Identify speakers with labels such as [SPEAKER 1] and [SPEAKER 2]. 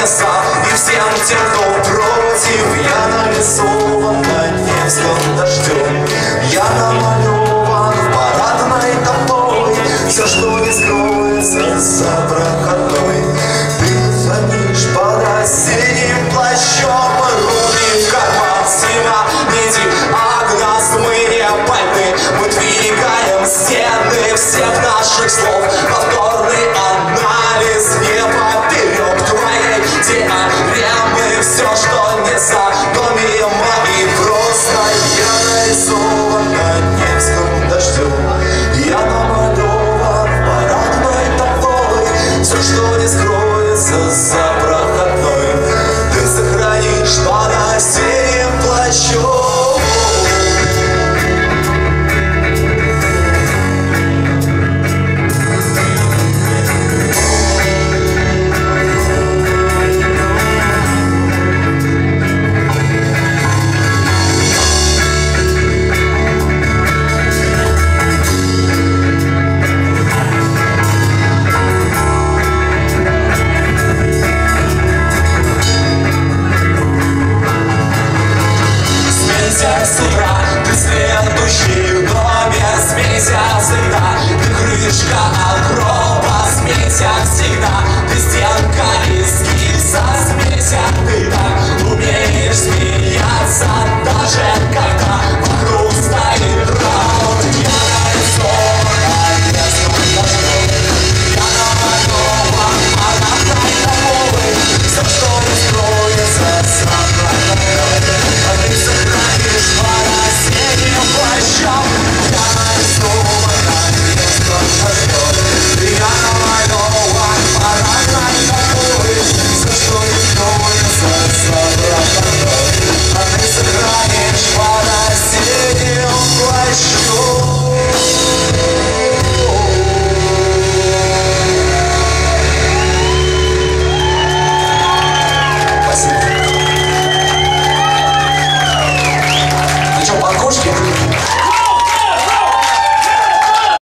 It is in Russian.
[SPEAKER 1] небеса, и всем тем, кто против. Я нарисован на Невском дождем, я намалеван в парадной тобой. Все, что не скроется за проходной, ты хранишь под осенним плащом. Руки в карман, стена, меди, а глаз мы не пальны. Мы двигаем стены всех наших слов, повторный анализ не поперек твоей теоремы. Все, что не задумимо и просто. Я нарисован на Невском дождем, я намалеван в парадной тобой. Все, что не скроется за проходной, ты сохранишь под осенним плащом. С утра ты следующий в доме, смейся всегда, ты крышка от гроба, смейся всегда.